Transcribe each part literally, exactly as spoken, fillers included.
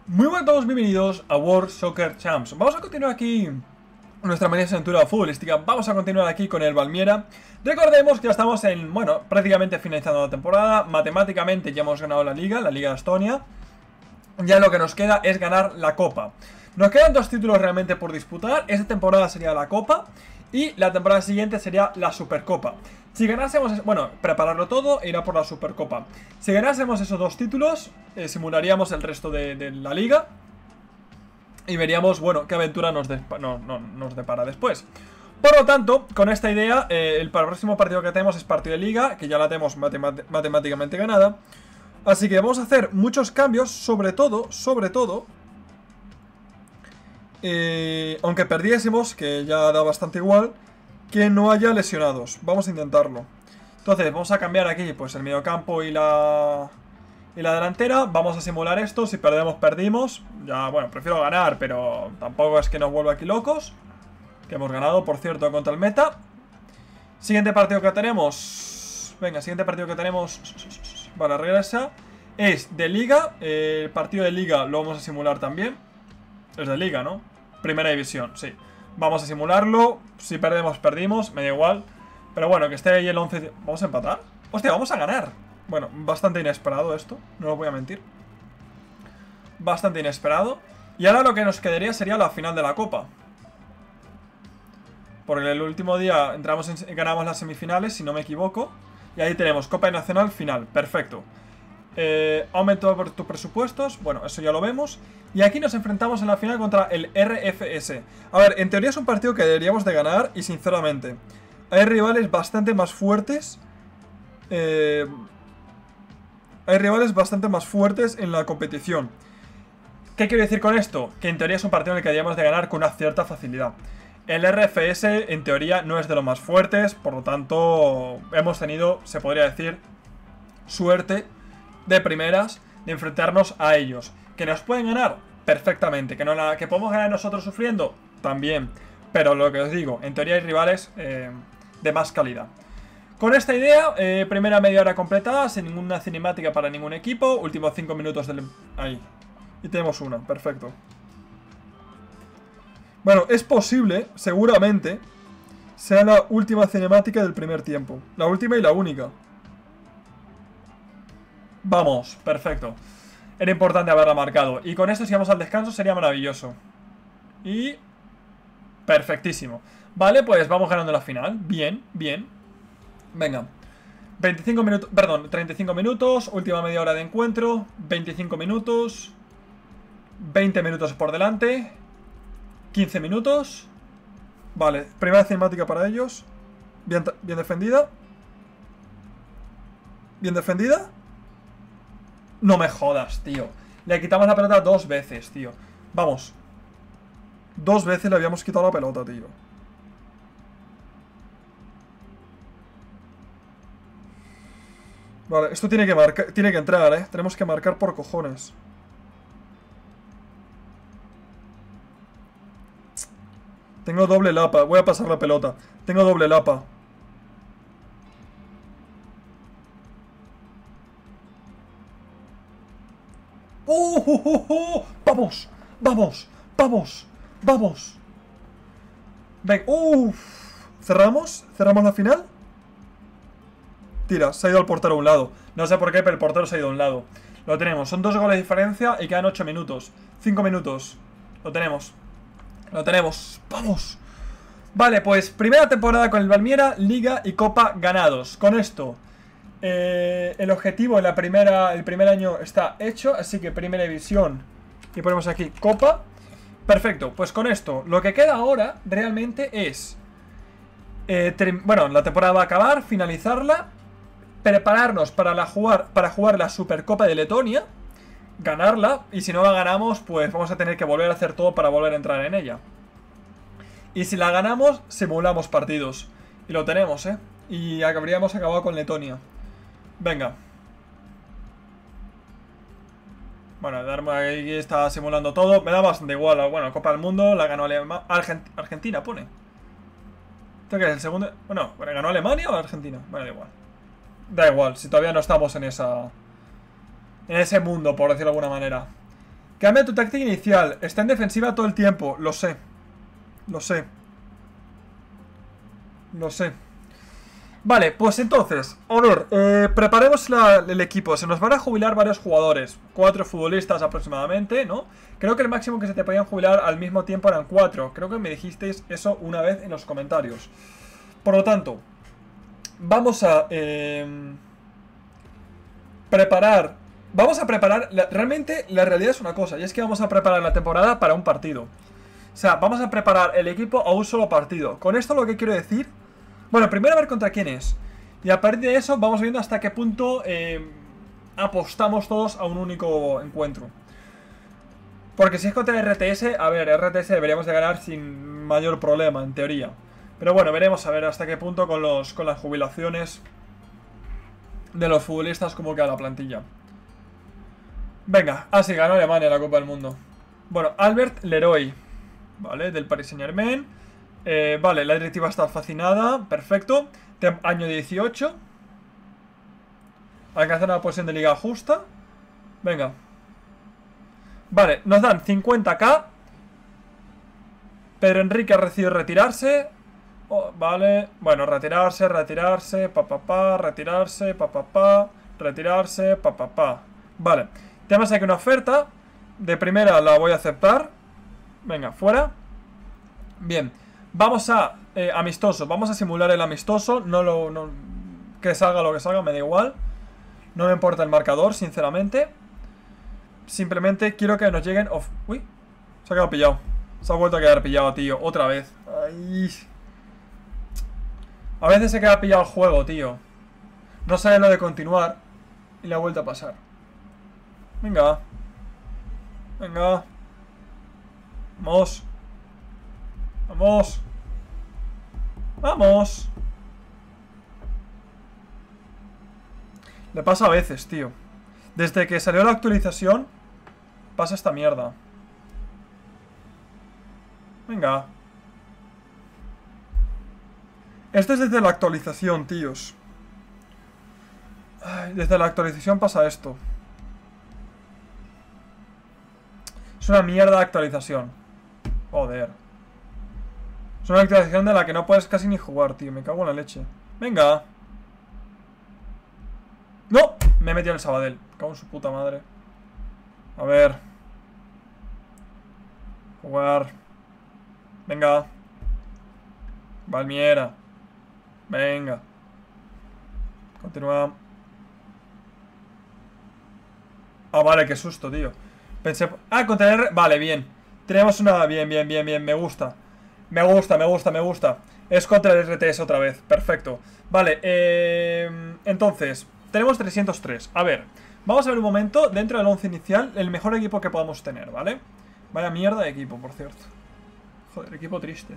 Muy buenas a todos, bienvenidos a World Soccer Champs. Vamos a continuar aquí nuestra magnífica aventura futbolística. Vamos a continuar aquí con el Valmiera. Recordemos que ya estamos en, bueno, prácticamente finalizando la temporada. Matemáticamente ya hemos ganado la Liga, la Liga de Estonia. Ya lo que nos queda es ganar la Copa. Nos quedan dos títulos realmente por disputar. Esta temporada sería la Copa y la temporada siguiente sería la Supercopa. Si ganásemos, bueno, prepararlo todo e ir a por la Supercopa. Si ganásemos esos dos títulos, eh, simularíamos el resto de, de la liga y veríamos, bueno, qué aventura nos, de, no, no, nos depara después. Por lo tanto, con esta idea, eh, el próximo partido que tenemos es partido de liga, que ya la tenemos matemat matemáticamente ganada. Así que vamos a hacer muchos cambios, sobre todo, sobre todo, eh, aunque perdiésemos, que ya da bastante igual, que no haya lesionados. Vamos a intentarlo. Entonces vamos a cambiar aquí pues el mediocampo y la y la delantera. Vamos a simular esto. Si perdemos, perdimos. Ya, bueno, prefiero ganar, pero tampoco es que nos vuelva aquí locos. Que hemos ganado, por cierto, contra el meta. Siguiente partido que tenemos. Venga, siguiente partido que tenemos. Vale, regresa. Es de liga. eh, El partido de liga lo vamos a simular también. Es de liga, ¿no? Primera división, sí. Vamos a simularlo. Si perdemos, perdimos. Me da igual. Pero bueno, que esté ahí el once. ¿Vamos a empatar? Hostia, vamos a ganar. Bueno, bastante inesperado esto. No os voy a mentir. Bastante inesperado. Y ahora lo que nos quedaría sería la final de la Copa. Porque el último día entramos en, ganamos las semifinales, si no me equivoco. Y ahí tenemos Copa Nacional final. Perfecto. Eh, aumento por tus presupuestos. Bueno, eso ya lo vemos. Y aquí nos enfrentamos en la final contra el R F S. A ver, en teoría es un partido que deberíamos de ganar. Y sinceramente, hay rivales bastante más fuertes. Eh, hay rivales bastante más fuertes en la competición. ¿Qué quiero decir con esto? Que en teoría es un partido en el que deberíamos de ganar con una cierta facilidad. El R F S en teoría no es de los más fuertes. Por lo tanto, hemos tenido, se podría decir, suerte de primeras de enfrentarnos a ellos. ¿Que nos pueden ganar? Perfectamente. ¿Que, no la, que podemos ganar nosotros sufriendo? También. Pero lo que os digo, en teoría hay rivales eh, de más calidad. Con esta idea, eh, primera media hora completada, sin ninguna cinemática para ningún equipo. Últimos cinco minutos del... Ahí. Y tenemos una, perfecto. Bueno, es posible, seguramente, sea la última cinemática del primer tiempo. La última y la única. Vamos, perfecto. Era importante haberla marcado. Y con esto, si vamos al descanso, sería maravilloso. Y... perfectísimo. Vale, pues vamos ganando la final. Bien, bien. Venga. veinticinco minutos, perdón, treinta y cinco minutos. Última media hora de encuentro. veinticinco minutos. veinte minutos por delante. quince minutos. Vale, primera cinemática para ellos. Bien, bien defendida. Bien defendida. No me jodas, tío. Le quitamos la pelota dos veces, tío. Vamos. Dos veces le habíamos quitado la pelota, tío. Vale, esto tiene que marcar, tiene que entrar, eh. Tenemos que marcar por cojones. Tengo doble lapa. Voy a pasar la pelota. Tengo doble lapa. ¡Oh, oh, oh, oh! ¡Vamos! ¡Vamos! ¡Vamos! ¡Vamos! Ven, uff. ¿Cerramos? ¿Cerramos la final? Tira, se ha ido el portero a un lado. No sé por qué, pero el portero se ha ido a un lado. Lo tenemos, son dos goles de diferencia y quedan ocho minutos. cinco minutos. Lo tenemos. Lo tenemos. ¡Vamos! Vale, pues primera temporada con el Valmiera, Liga y Copa ganados. Con esto, eh, el objetivo en la primera, el primer año está hecho. Así que primera división. Y ponemos aquí Copa. Perfecto, pues con esto, lo que queda ahora realmente es... Eh, bueno, la temporada va a acabar, finalizarla. Prepararnos para, la jugar, para jugar la Supercopa de Letonia. Ganarla. Y si no la ganamos, pues vamos a tener que volver a hacer todo para volver a entrar en ella. Y si la ganamos, simulamos partidos. Y lo tenemos, ¿eh? Y habríamos acabado con Letonia. Venga. Bueno, Darmo ahí está simulando todo. Me da bastante igual. Bueno, Copa del Mundo la ganó Alema Argent Argentina, pone. ¿Esto qué es? El segundo... Bueno, ¿ganó Alemania o Argentina? Bueno, da igual. Da igual, si todavía no estamos en esa... En ese mundo, por decirlo de alguna manera. Cambia tu táctica inicial. Está en defensiva todo el tiempo. Lo sé. Lo sé. Lo sé. Vale, pues entonces, Honor, eh, preparemos la, el equipo. Se nos van a jubilar varios jugadores. Cuatro futbolistas aproximadamente, ¿no? Creo que el máximo que se te podían jubilar al mismo tiempo eran cuatro. Creo que me dijisteis eso una vez en los comentarios. Por lo tanto, vamos a eh, preparar. Vamos a preparar. La, realmente la realidad es una cosa, y es que vamos a preparar la temporada para un partido. O sea, vamos a preparar el equipo a un solo partido. Con esto lo que quiero decir. Bueno, primero a ver contra quién es. Y a partir de eso vamos viendo hasta qué punto eh, apostamos todos a un único encuentro. Porque si es contra R T S, a ver, R T S deberíamos de ganar sin mayor problema, en teoría. Pero bueno, veremos a ver hasta qué punto con, los, con las jubilaciones de los futbolistas cómo queda la plantilla. Venga, ah sí, ganó Alemania la Copa del Mundo. Bueno, Albert Leroy, vale, del Paris Saint-Germain. Eh, vale, la directiva está fascinada. Perfecto. Año dieciocho. Alcanzar una posición de liga justa. Venga. Vale, nos dan cincuenta k. Pedro Enrique ha decidido retirarse. Oh, vale. Bueno, retirarse, retirarse. Pa, pa, pa, retirarse. Pa, pa, pa. Retirarse. Pa, pa, pa. Vale. Tenemos aquí una oferta. De primera la voy a aceptar. Venga, fuera. Bien. Vamos a eh, amistoso, vamos a simular el amistoso. No lo. No, que salga lo que salga, me da igual. No me importa el marcador, sinceramente. Simplemente quiero que nos lleguen. Of Uy, se ha quedado pillado. Se ha vuelto a quedar pillado, tío, otra vez. Ay. A veces se queda pillado el juego, tío. No sabe lo de continuar. Y le ha vuelto a pasar. Venga. Venga. Vamos. Vamos. Vamos. Le pasa a veces, tío. Desde que salió la actualización pasa esta mierda. Venga. Esto es desde la actualización, tíos. Ay, desde la actualización pasa esto. Es una mierda de actualización. Joder. Es una actualización de la que no puedes casi ni jugar, tío. Me cago en la leche. Venga. ¡No! Me he metido en el Sabadell. Me cago en su puta madre. A ver. Jugar. Venga. Valmiera. Venga. Continúa. Ah, vale, qué susto, tío. Pensé... Ah, contra el... Vale, bien. Tenemos una... Bien, bien, bien, bien. Me gusta. Me gusta, me gusta, me gusta. Es contra el R T S otra vez. Perfecto. Vale, eh... entonces, tenemos trescientos tres. A ver, vamos a ver un momento. Dentro del once inicial, el mejor equipo que podamos tener, ¿vale? Vaya mierda de equipo, por cierto. Joder, equipo triste, ¿eh?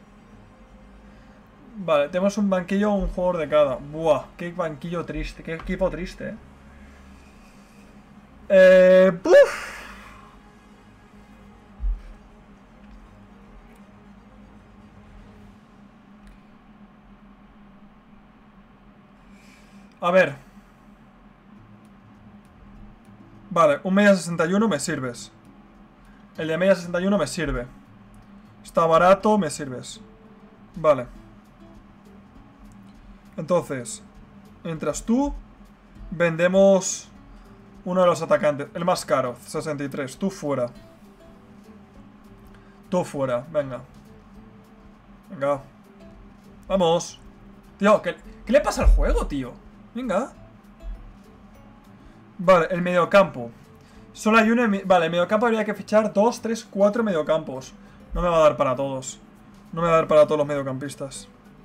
Vale, tenemos un banquillo, un jugador de cada. Buah, qué banquillo triste. Qué equipo triste, ¿eh? Eh... ¡Puf! A ver. Vale, un media sesenta y uno me sirves. El de media sesenta y uno me sirve. Está barato, me sirves. Vale. Entonces, entras tú. Vendemos uno de los atacantes. El más caro, sesenta y tres. Tú fuera. Tú fuera, venga. Venga. Vamos. Tío, ¿qué, ¿qué le pasa al juego, tío? Venga. Vale, el mediocampo. Solo hay uno en... Vale, el mediocampo habría que fichar dos, tres, cuatro mediocampos. No me va a dar para todos. No me va a dar para todos los mediocampistas.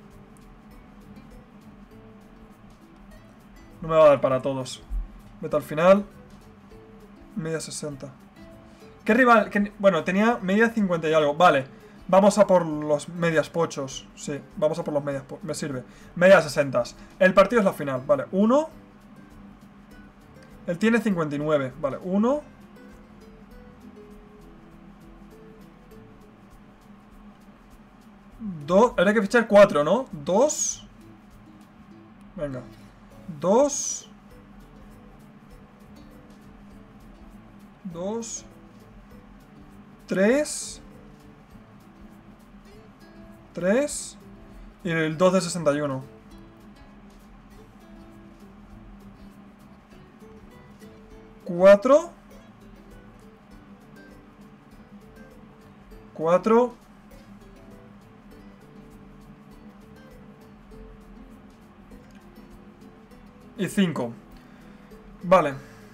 No me va a dar para todos. Vete al final. Media sesenta. ¿Qué rival? ¿Qué... Bueno, tenía media cincuenta y algo. Vale. Vamos a por los medias pochos. Sí, vamos a por los medias pochos. Me sirve. Medias sesentas. El partido es la final. Vale, uno. Él tiene cincuenta y nueve. Vale, uno. Dos. Habría que fichar cuatro, ¿no? Dos. Venga. Dos. Dos. tres. tres. Y el dos de sesenta y uno. cuatro. cuatro. Y cinco. Vale.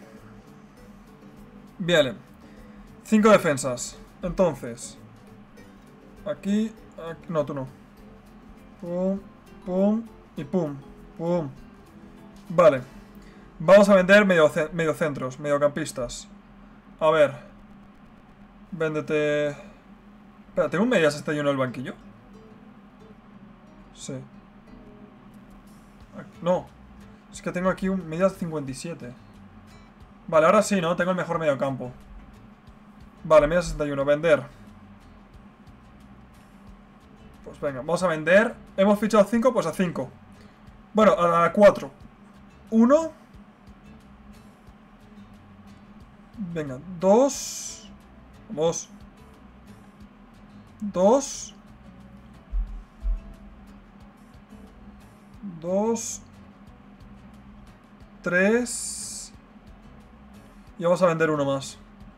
Bien. cinco defensas. Entonces. Aquí, aquí. No, tú no. Pum, pum y pum. Pum. Vale. Vamos a vender medio, medio centros, mediocampistas. A ver. Véndete. Espera, ¿tengo un media sesenta y uno en el banquillo? Sí. No. Es que tengo aquí un media cincuenta y siete. Vale, ahora sí, ¿no? Tengo el mejor mediocampo. Vale, media sesenta y uno. Vender. Pues venga, vamos a vender. Hemos fichado cinco, pues a cinco. Bueno, a cuatro. uno. Venga, dos. Vamos. dos. dos. tres. Y vamos a vender uno más.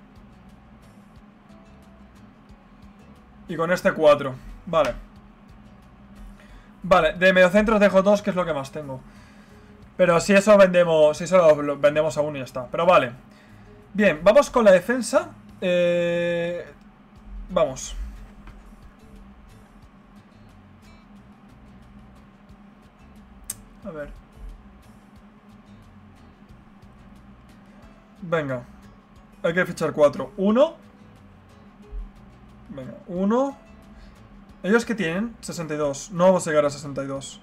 Y con este cuatro. Vale. Vale, de mediocentros dejo dos, que es lo que más tengo. Pero si eso vendemos, si eso lo, lo vendemos aún y ya está. Pero vale. Bien, vamos con la defensa. Eh, vamos. A ver. Venga. Hay que fichar cuatro. Uno. Venga, uno. ¿Ellos qué tienen? sesenta y dos. No vamos a llegar a sesenta y dos.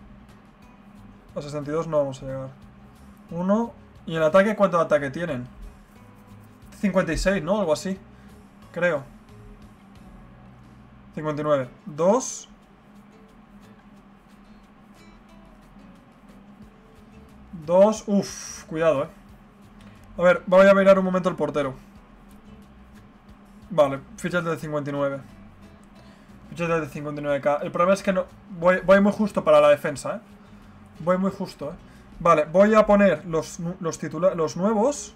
A sesenta y dos no vamos a llegar. Uno. ¿Y en ataque cuánto de ataque tienen? cincuenta y seis, ¿no? Algo así. Creo. cincuenta y nueve. dos. dos. Uff, cuidado, eh. A ver, voy a mirar un momento el portero. Vale, fichate de cincuenta y nueve. Fichate de cincuenta y nueve K. El problema es que no. Voy, voy muy justo para la defensa, eh. Voy muy justo, eh. Vale, voy a poner los, los, titula los nuevos.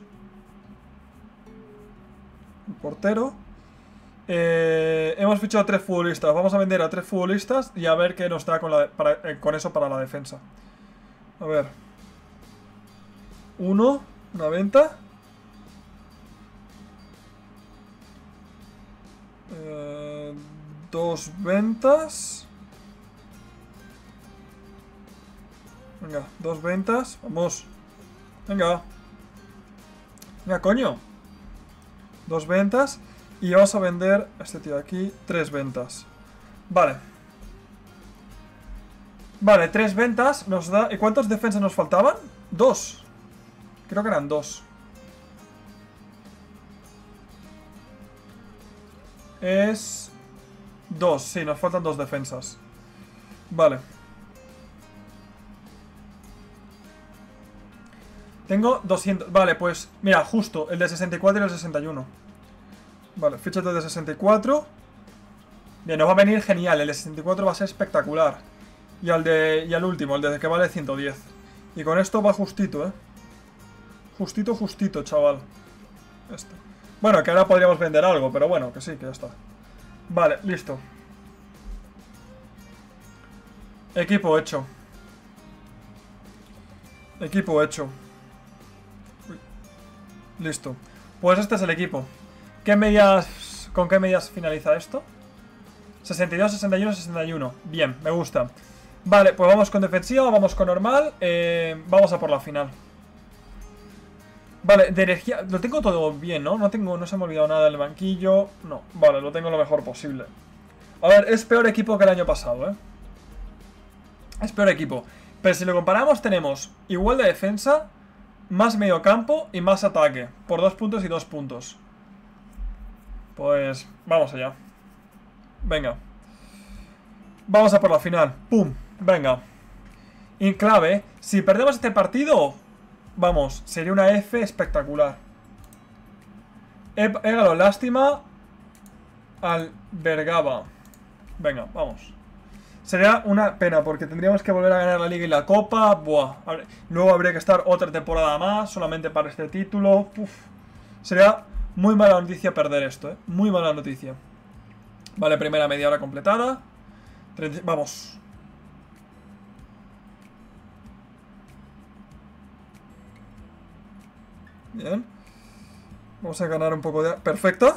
El portero. Eh, hemos fichado tres futbolistas. Vamos a vender a tres futbolistas y a ver qué nos da con, la, para, eh, con eso para la defensa. A ver. Uno. Una venta. Eh, dos ventas. Venga, dos ventas. Vamos. Venga. Venga, coño. Dos ventas. Y vamos a vender a este tío de aquí. Tres ventas. Vale. Vale, tres ventas nos da... ¿Y cuántas defensas nos faltaban? Dos. Creo que eran dos. Es... Dos, sí, nos faltan dos defensas. Vale. Tengo doscientos... Vale, pues... Mira, justo, el de sesenta y cuatro y el de sesenta y uno. Vale, fíjate el de sesenta y cuatro. Bien, nos va a venir genial. El de sesenta y cuatro va a ser espectacular. Y al de... Y al último, el de que vale ciento diez. Y con esto va justito, eh. Justito, justito, chaval. Este. Bueno, que ahora podríamos vender algo, pero bueno, que sí, que ya está. Vale, listo. Equipo hecho. Equipo hecho. Uy. Listo. Pues este es el equipo. ¿Qué medias... ¿Con qué medias finaliza esto? sesenta y dos, sesenta y uno, sesenta y uno. Bien, me gusta. Vale, pues vamos con defensiva, vamos con normal. Eh, vamos a por la final. Vale, de energía, lo tengo todo bien, ¿no? No tengo, no se me ha olvidado nada del banquillo. No, vale, lo tengo lo mejor posible. A ver, es peor equipo que el año pasado, ¿eh? Es peor equipo. Pero si lo comparamos, tenemos igual de defensa, más medio campo y más ataque. Por dos puntos y dos puntos. Pues, vamos allá. Venga. Vamos a por la final. ¡Pum! Venga. Y clave, si perdemos este partido... Vamos, sería una F espectacular. Égalo, lástima. albergaba. Venga, vamos. Sería una pena porque tendríamos que volver a ganar la Liga y la Copa. Buah. Luego habría que estar otra temporada más solamente para este título. Uf. Sería muy mala noticia perder esto, ¿eh? Muy mala noticia. Vale, primera media hora completada. Vamos. Bien. Vamos a ganar un poco de... Perfecto.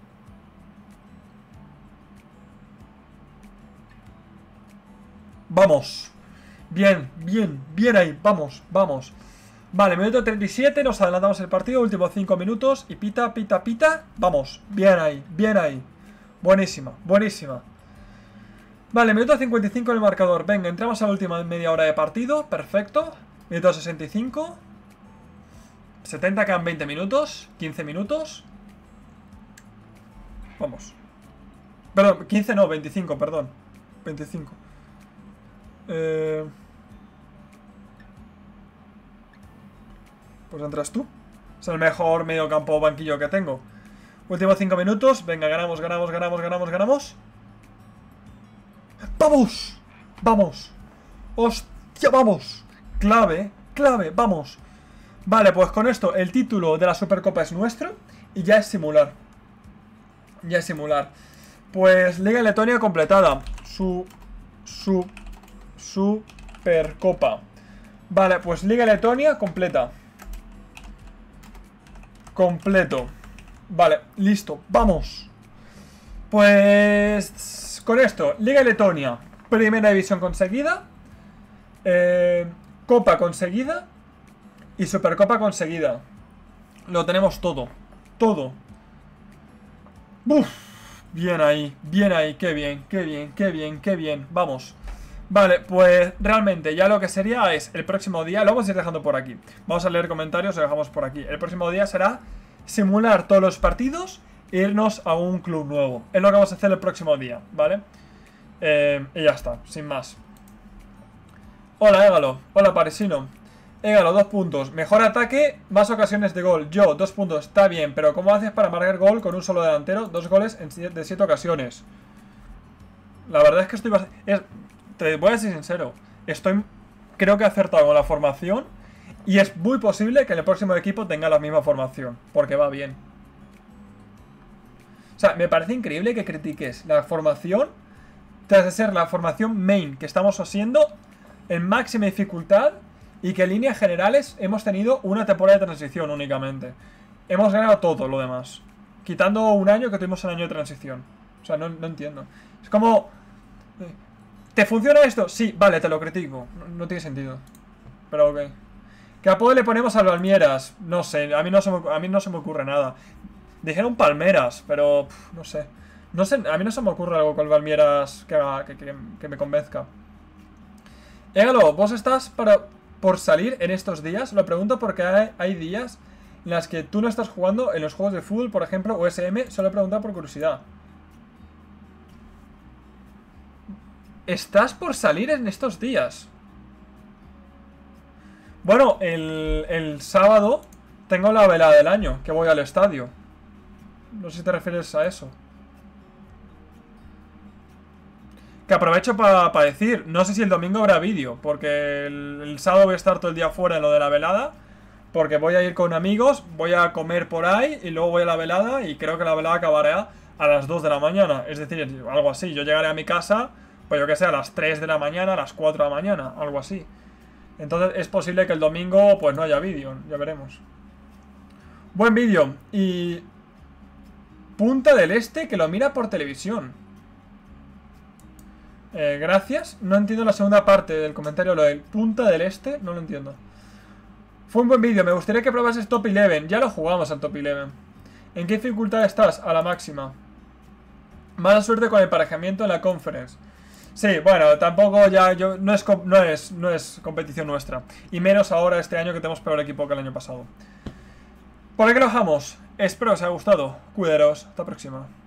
Vamos. Bien, bien, bien ahí. Vamos, vamos. Vale, minuto treinta y siete. Nos adelantamos el partido. Últimos cinco minutos. Y pita, pita, pita. Vamos. Bien ahí, bien ahí. Buenísima, buenísima. Vale, minuto cincuenta y cinco en el marcador. Venga, entramos a la última media hora de partido. Perfecto. Minuto sesenta y cinco. setenta, quedan veinte minutos. quince minutos. Vamos. Perdón, quince no, veinticinco, perdón. veinticinco. Eh... Pues entras tú. Es el mejor medio campo banquillo que tengo. Últimos cinco minutos. Venga, ganamos, ganamos, ganamos, ganamos, ganamos. ¡Vamos! ¡Vamos! ¡Hostia, vamos! Clave, clave, vamos. Vale, pues con esto el título de la Supercopa es nuestro. Y ya es simular. Ya es simular. Pues Liga Letonia completada. Su... Su... Supercopa. Vale, pues Liga Letonia completa. Completo. Vale, listo, vamos. Pues... Con esto, Liga Letonia. Primera división conseguida. Eh, Copa conseguida. Y Supercopa conseguida. Lo tenemos todo. Todo. Uf, bien ahí, bien ahí, qué bien, qué bien, qué bien, qué bien. Vamos. Vale, pues realmente ya lo que sería es el próximo día, lo vamos a ir dejando por aquí. Vamos a leer comentarios, lo dejamos por aquí. El próximo día será simular todos los partidos e irnos a un club nuevo. Es lo que vamos a hacer el próximo día, ¿vale? Eh, y ya está, sin más. Hola, Égalo. Hola, Parisino. Égalo, dos puntos. Mejor ataque, más ocasiones de gol. Yo, dos puntos. Está bien, pero ¿cómo haces para marcar gol con un solo delantero? Dos goles en siete, de siete ocasiones. La verdad es que estoy bastante... Es... Te voy a ser sincero. Estoy... Creo que he acertado con la formación. Y es muy posible que el próximo equipo tenga la misma formación. Porque va bien. O sea, me parece increíble que critiques la formación tras de ser la formación main que estamos haciendo en máxima dificultad. Y que en líneas generales hemos tenido una temporada de transición únicamente. Hemos ganado todo lo demás. Quitando un año que tuvimos un año de transición. O sea, no, no entiendo. Es como... ¿Te funciona esto? Sí, vale, te lo critico. No, no tiene sentido. Pero ok. ¿Qué apodo le ponemos a Palmeras? No sé, a mí no se me, a mí no se me ocurre nada. Dijeron Palmeras, pero... Pff, no sé. No sé, a mí no se me ocurre algo con Palmeras que, que, que, que me convenzca. Égalo, ¿vos estás para, por salir en estos días? Lo pregunto porque hay, hay días en las que tú no estás jugando en los juegos de fútbol, por ejemplo, o S M. Solo he preguntado por curiosidad. ¿Estás por salir en estos días? Bueno, el, el sábado tengo la velada del año, que voy al estadio. No sé si te refieres a eso. Que aprovecho para pa decir, no sé si el domingo habrá vídeo, porque el, el sábado voy a estar todo el día fuera en lo de la velada, porque voy a ir con amigos, voy a comer por ahí y luego voy a la velada y creo que la velada acabará a las dos de la mañana. Es decir, algo así, yo llegaré a mi casa... Pues yo que sé, a las tres de la mañana, a las cuatro de la mañana, algo así. Entonces es posible que el domingo pues no haya vídeo, ya veremos. Buen vídeo. Y... Punta del Este que lo mira por televisión. Eh, gracias. No entiendo la segunda parte del comentario, lo del Punta del Este, no lo entiendo. Fue un buen vídeo, me gustaría que probases Top once. Ya lo jugamos al Top once. ¿En qué dificultad estás? A la máxima. Mala suerte con el emparejamiento en la Conference. Sí, bueno, tampoco ya yo no es, no es no es competición nuestra. Y menos ahora este año que tenemos peor equipo que el año pasado. Por aquí lo dejamos. Espero que os haya gustado. Cuidaros. Hasta la próxima.